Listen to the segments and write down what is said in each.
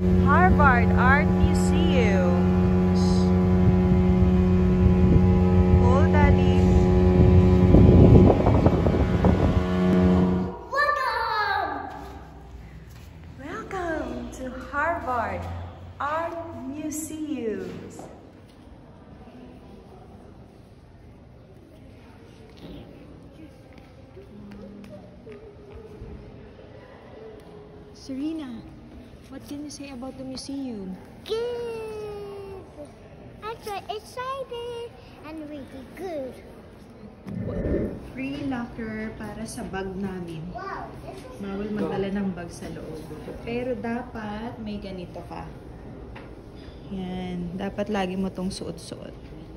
Harvard Art Museum. Oh, Daddy. Welcome to Harvard Art Museums. Serena, what can you say about the museum? Good. I'm so excited and really good. Free locker para sa bag namin. Wow, this is Bawal magdala ng bag sa loob. Pero dapat may ganito ka. Yan. Dapat lagi mo tong suot-suot.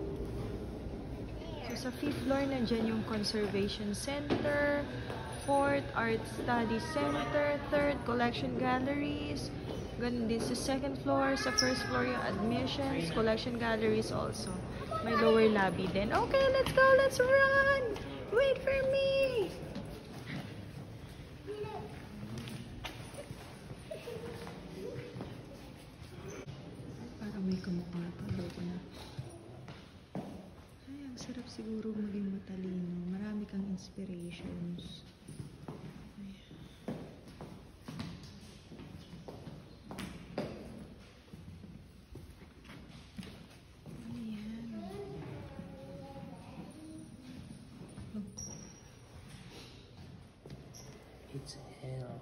So sa 5th floor, nandyan yung Conservation Center. 4th, Art Study Center. 3rd, Collection Galleries. Ganun din sa 2nd floor. Sa 1st floor yung admissions, collection galleries also. May lower lobby din. Okay, let's go! Let's run! Wait for me! Parang may kamukha pa. Loko na. Ay, ang sarap siguro maging matalino. Marami kang inspirations. It's hell.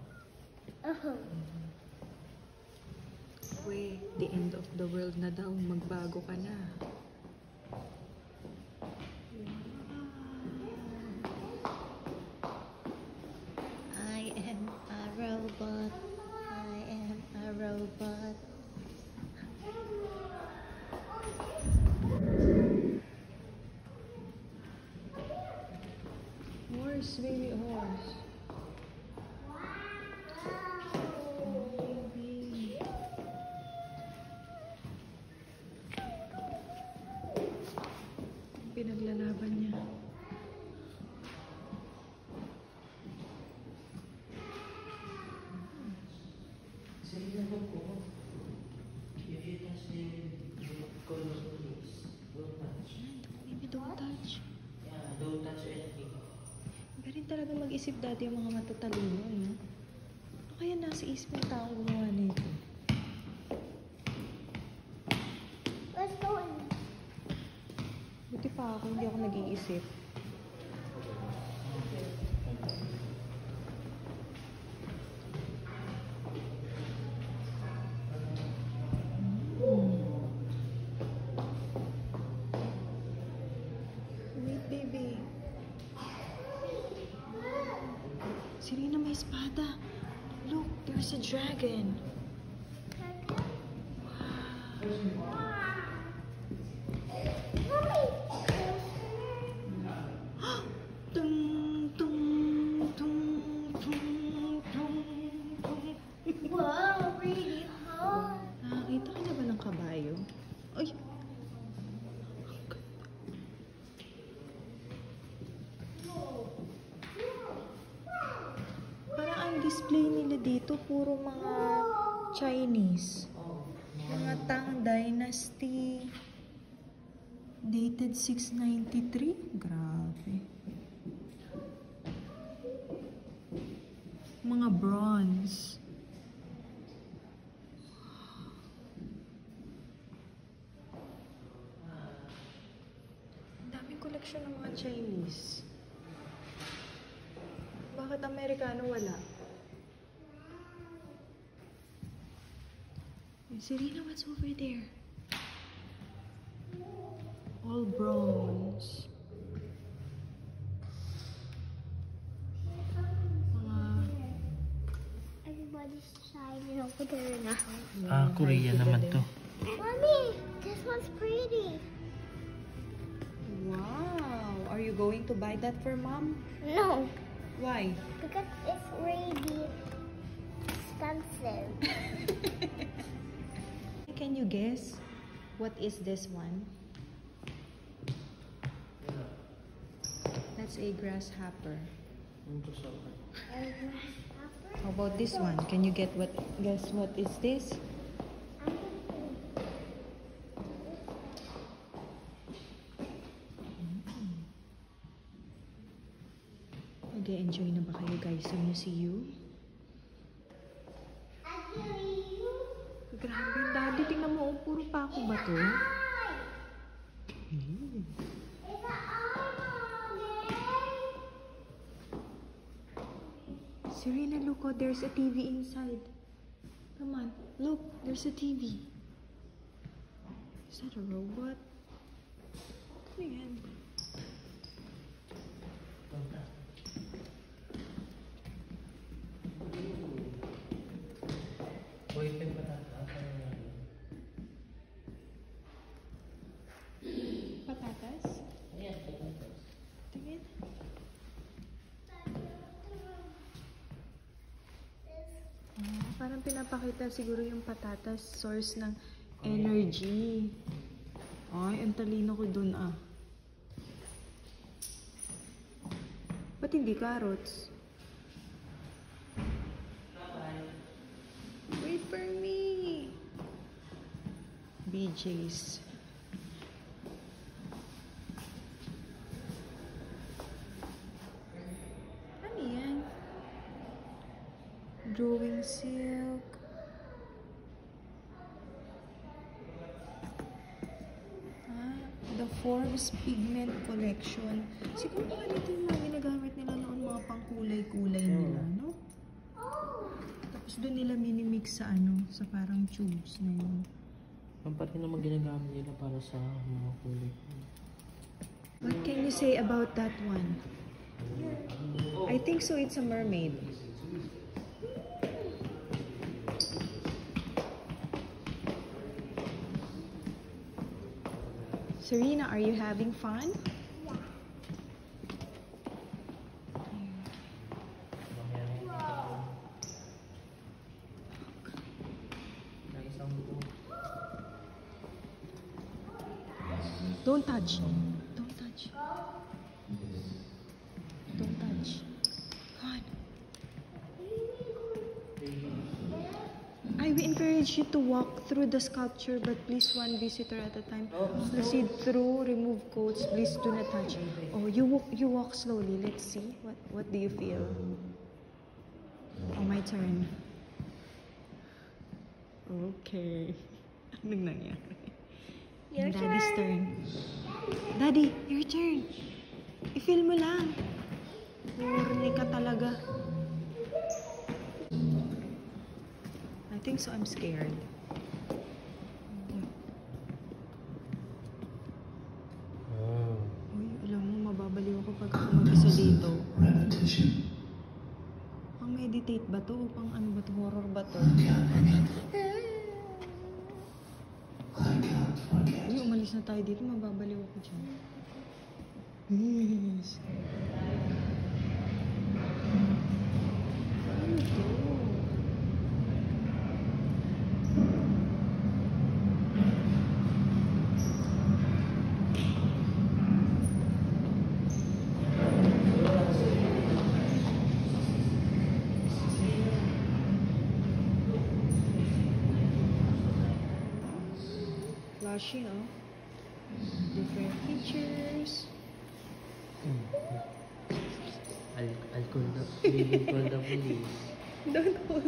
Wait, the end of the world na daw. Magbago ka na. I am a robot. I am a robot. Horse, baby horse. Baby. Pinaglalaban niya. Serena, go. If you touch them, you call the police. Don't touch. Baby, don't touch. Yeah, don't touch anything. Iba rin talaga mag-isip dati yung mga matatalino, no? Ano kaya nasa isip ng taong gumawa nito? Let's go in. Buti pa ako, hindi ako nag-iisip. Wait, baby. Serena, may espada. Look, there's a dragon. Tung, tung, tung, tung, tung, tung. Wow, really hard. Nakakita ka na ba ng kabayo? Ay! Parang ang display nila dito, puro mga Chinese. Mga Tang Dynasty. Dated 693? Grabe. Mga bronze. Ang daming koleksyon ng mga Chinese. Bakit Amerikano wala? Serena, what's over there? All bronze. Everybody's shining over there now. Ah, Korea naman to. Mommy, this one's pretty. Wow! Are you going to buy that for mom? No, Why? because it's really expensive. Can you guess? What is this one? That's a grasshopper. How about this one? Can you guess what is this? tayo sa museum. Grabe, Daddy. Tingnan mo, puro pako ba to? Serena, look, oh, there's a TV inside. Come on, look, there's a TV. Is that a robot? Ano yan? Patatas? Ayan, patatas. Tingin. Parang pinapakita siguro yung patatas, source ng energy. Ay, ang talino ko dun ah. Ba't hindi carrots? Wait for me! BJ's. Ano yan? Drawing silk. The Forbes Pigment Collection. Siguro ganito yung mga ginagamit nila noon, mga pangkulay-kulay nila, no? Tapos doon nila minimix sa ano, sa parang tubes na yun. Ang pati naman ginagamit nila para sa mga kulay. What can you say about that one? I think so, it's a mermaid. Serena, are you having fun? Don't touch. Don't touch. Don't touch. God. I will encourage you to walk through the sculpture, but please one visitor at a time. Proceed through, remove coats, please do not touch. Oh, you walk slowly. Let's see. What do you feel? Oh, my turn. Okay. Anong nangyari? Your Daddy's turn. Daddy, your turn. I-feel mo lang. Horny ka talaga. I think so. I'm scared. Uy, alam mo, mababaliw ako pag ako mag-isa dito. Pang meditate ba to? O pang ano ba to? Horror ba to? Uy, umalis na tayo dito. Mababaliw ako dyan. Yes. Ano to? Flashy, oh. Different features. I'll call the police. Don't hold.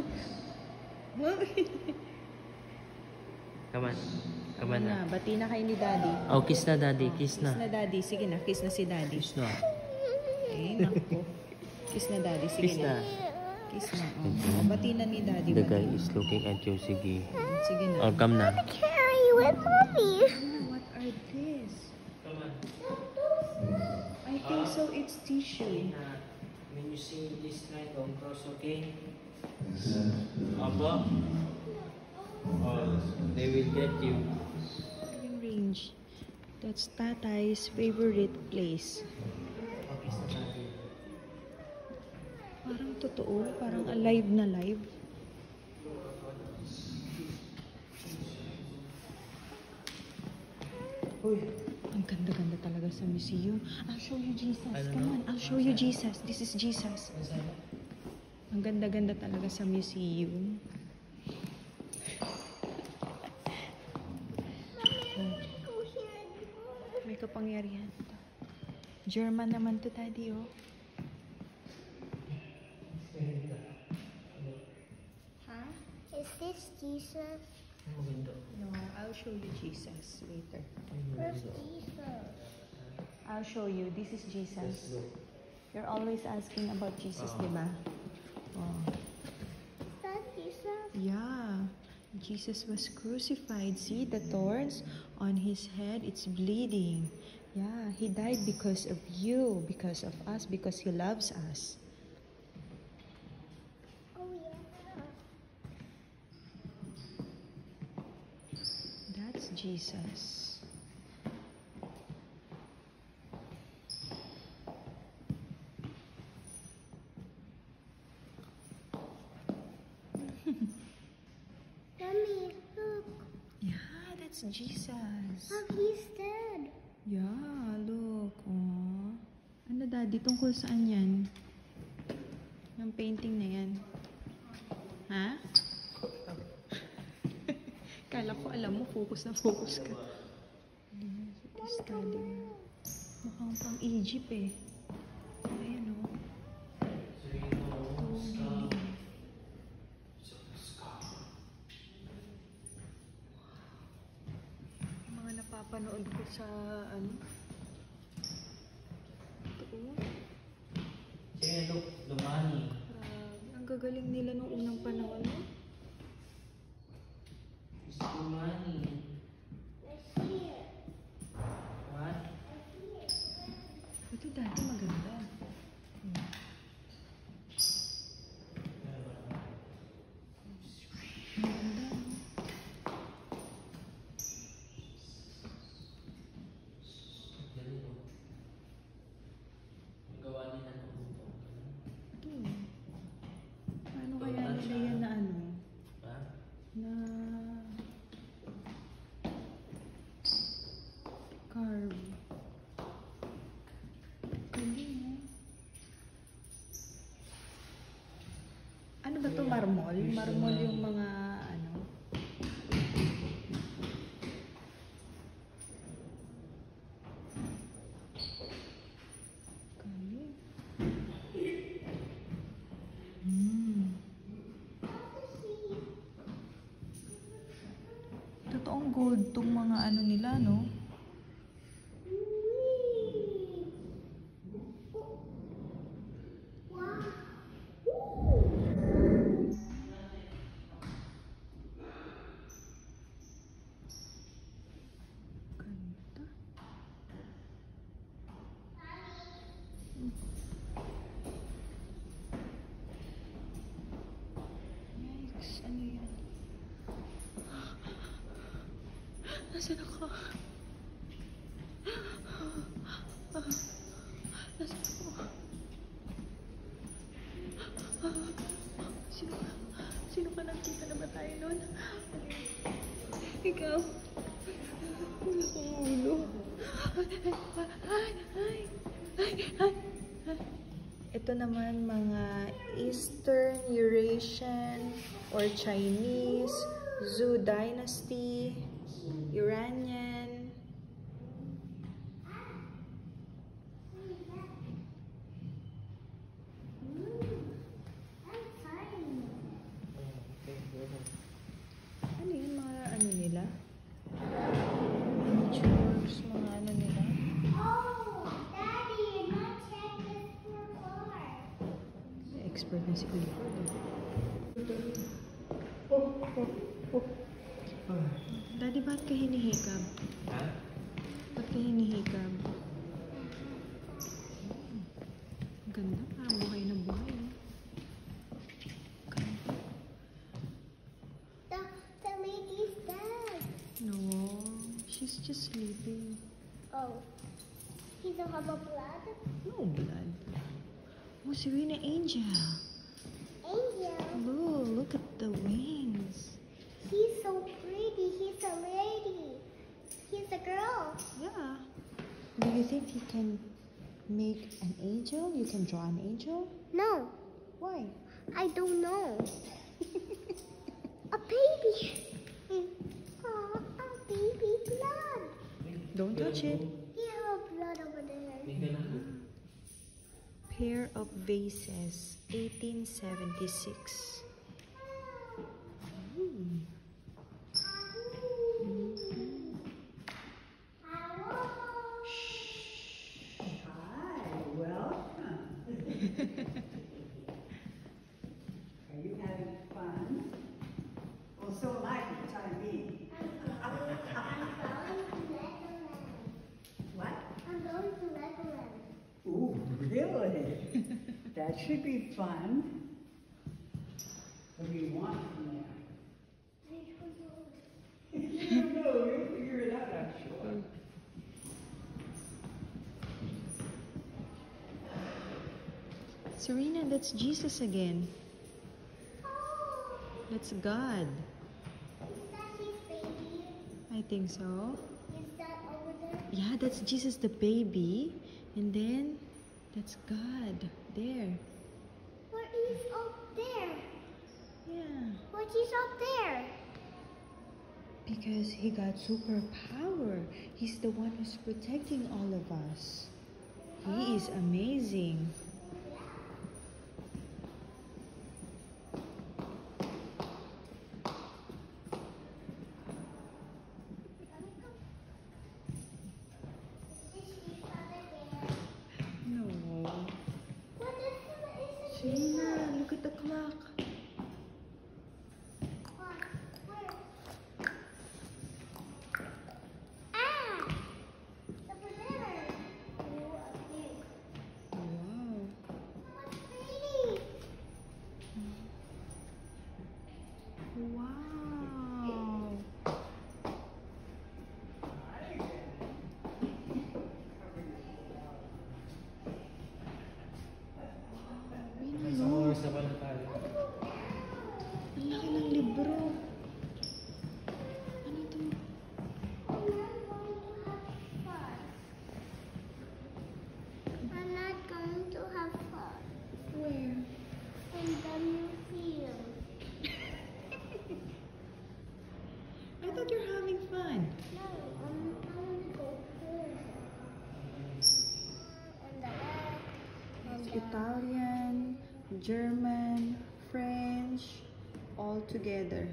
Come on. Come on na. Bati na kayo ni Daddy. Oh, kiss na daddy. Kiss na. Kiss na Daddy. Sige na, kiss na si Daddy. Kiss na. Eh, naku. Kiss na Daddy. Sige Kiss na. na. Kiss na. Oh. Bati na ni Daddy. The bati guy na. is looking at you. Sige. Sige na. Oh, come na. Carry you with mommy. What are these? Come on. I think so. It's tissue. When you see this kind of cross, okay? Aba? Oh, they will get you. Living range. That's Tatay's favorite place. Okay, sa daddy. Parang totoo. Parang alive na live. Uy. Ang ganda-ganda talaga sa museum. I'll show you Jesus. Ano Come na? on, I'll show you Jesus. This is Jesus. Ang ganda-ganda talaga sa museum. May kapangyarihan to. German naman to, Daddy, oh. Jesus? Maganda. No, I'll show you Jesus later. Where's Jesus? I'll show you. This is Let's Jesus. go. You're always asking about Jesus, Oh. diba? Oh. Is that Jesus? Yeah. Jesus was crucified. See the thorns on his head? It's bleeding. Yeah, he died because of you, because of us, because he loves us. Oh, yeah. That's Jesus. Mommy, look. Yeah, that's Jesus. Look, he's dead. Yeah, look. Oh. Ano, Daddy? Tungkol saan yan? Yung painting na yan. Ha? Kala ko alam mo, focus na focus ka. Study. Mukhang pang Egypt eh. Ayan o. Mga napapanood ko sa ano. Ito o. Serena, look, lumani. Grabe. Ang gagaling nila nung unang panahon. No? It's lumani. Let's see it. What? Ito dati maganda. Maganda. Galing mo. Ang gawa nila ng buto. Ito. Paano kaya nila yan na ano? Ha? Na carve. Galing eh. Ano ba to? Marmol? Marmol yung mga ano? Galing. Totoong gold tong mga ano nila, no? Ganda. Yikes, ano yan? Nasaan ako? Nasaan ako? Sino ka? Sino ka? Nagkita na ba tayo nun? Ikaw? Wala kong ulo. Ito naman mga Eastern, Eurasian, or Chinese, Zhou Dynasty, Iranian. I'm fine. Okay, go. Ano yun? Mga ano nila? Miniatures, mga ano nila? Oh, Daddy, you're not checking this floor. Expert na si Kuya. Daddy, ba't ka hinihikab? Ha? Ba't ka hinihikab? Ganda, parang buhay na buhay. No? Ganda. The lady's dead. No, she's just sleeping. Oh, he don't have a blood? No blood. Oh, Serena Angel. Angel. Look at the wings. He's so pretty. He's a lady. He's a girl. Yeah. Do you think you can make an angel? You can draw an angel? No, Why? I don't know. A baby. Oh, a baby blood. Don't touch it. You have blood over there. Bigyan lang. Pair of Vases, 1876. Ooh. Really? That should be fun. What do you want from there? You don't know. You'll figure it out, I'm sure. Serena, that's Jesus again. Oh, That's God. is that his baby? I think so. Is that over there? Yeah, that's Jesus the baby. And then, that's God. There. What is up there? Yeah. What is up there? Because he got superpower. He's the one who's protecting all of us. He is amazing. No. What is Serena, look at the clock. Ah! The banana. Oh, okay. Wow. What's pretty? Wow. Isang oras na pala tayo. Ang laki ng libro. Ano to? I'm not going to have fun. Where? In the museum. I thought you're having fun. No, I'm going to go home. And the left. And the Italian, German, French, all together.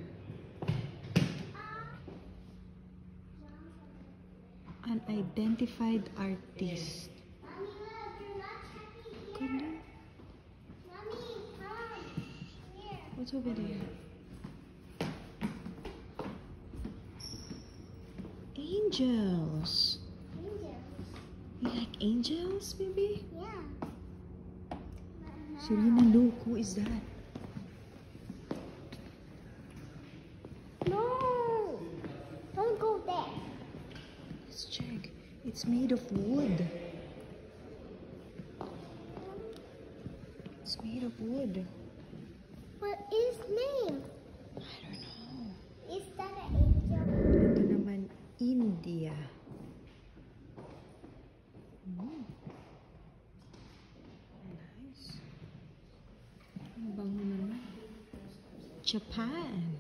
Unidentified artist. Mommy, look, you're not happy here. Good. Mommy, come. Here. What's over there? Angels. Angels. You like angels, baby? Yeah. Serena, look, who is that? No! Don't go there. Let's check. It's made of wood. It's made of wood. What is name? I don't know. Is that an angel? Ito naman, India. Nice. Ang bango naman. Japan.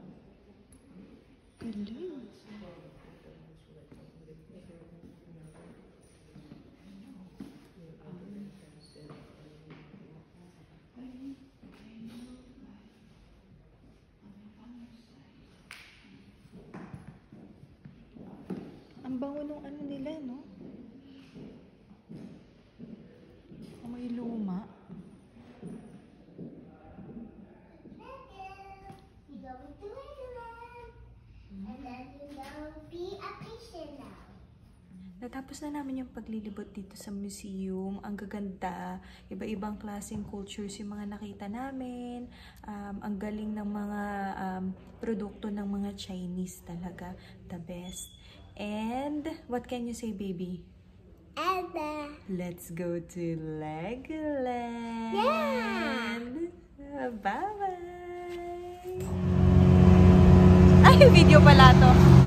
Galing. Ang bango nung ano nila, no? Amoy luma. You go to Wonderland. And then you go be a patient now. Natapos na namin yung paglilibot dito sa museum. Ang gaganda. Iba-ibang klaseng cultures yung mga nakita namin. Ang galing ng mga produkto ng mga Chinese talaga. The best. And what can you say, baby? And Let's go to Legoland. Yeah. Bye-bye. Ay, video pala to.